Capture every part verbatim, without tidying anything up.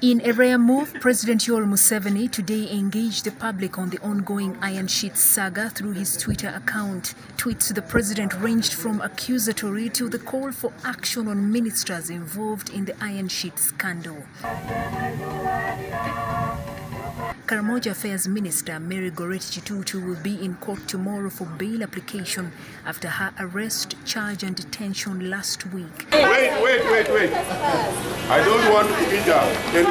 In a rare move, President Yoweri Museveni today engaged the public on the ongoing Iron Sheets saga through his Twitter account. Tweets to the president ranged from accusatory to the call for action on ministers involved in the Iron Sheets scandal. Karamoja Affairs Minister Mary Goretti Chitutu will be in court tomorrow for bail application after her arrest, charge and detention last week. Wait, wait, wait, wait. I don't want to injure any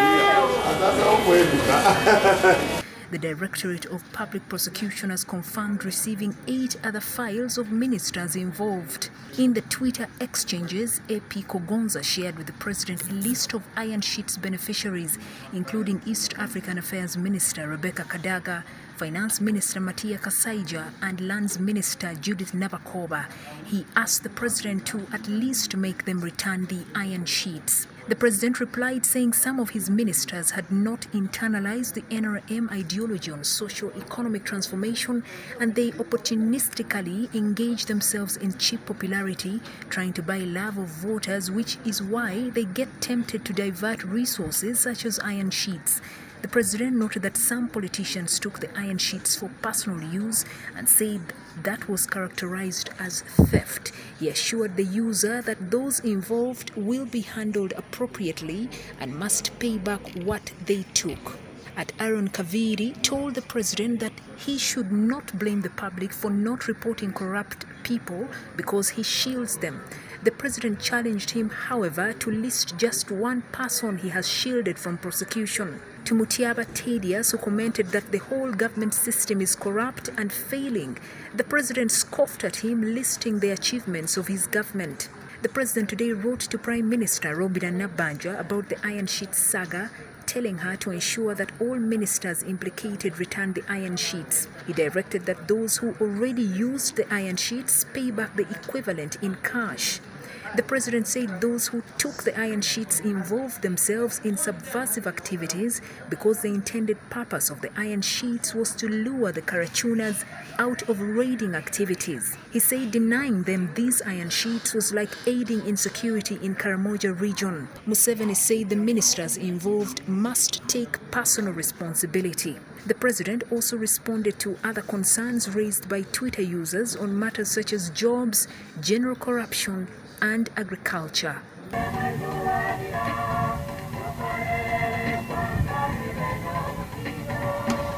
person here. The Directorate of Public Prosecution has confirmed receiving eight other files of ministers involved. In the Twitter exchanges, A P Kogonza shared with the President a list of Iron Sheets beneficiaries, including East African Affairs Minister Rebecca Kadaga, Finance Minister Matia Kasaija and Lands Minister Judith Nabakoba. He asked the President to at least make them return the Iron Sheets. The President replied saying some of his ministers had not internalized the N R M ideology on socio-economic transformation and they opportunistically engage themselves in cheap popularity, trying to buy love of voters, which is why they get tempted to divert resources such as Iron Sheets. The President noted that some politicians took the Iron Sheets for personal use and said that was characterized as theft. He assured the user that those involved will be handled appropriately and must pay back what they took. At Aaron Kaviri told the President that he should not blame the public for not reporting corrupt people because he shields them. The President challenged him, however, to list just one person he has shielded from prosecution. To Mutiaba Tedias, who commented that the whole government system is corrupt and failing, the President scoffed at him, listing the achievements of his government. The President today wrote to Prime Minister Robinah Nabbanja about the Iron Sheets saga, telling her to ensure that all ministers implicated return the Iron Sheets. He directed that those who already used the Iron Sheets pay back the equivalent in cash. The President said those who took the Iron Sheets involved themselves in subversive activities because the intended purpose of the Iron Sheets was to lure the Karachunas out of raiding activities. He said denying them these Iron Sheets was like aiding insecurity in Karamoja region. Museveni said the ministers involved must take personal responsibility. The President also responded to other concerns raised by Twitter users on matters such as jobs, general corruption, and agriculture.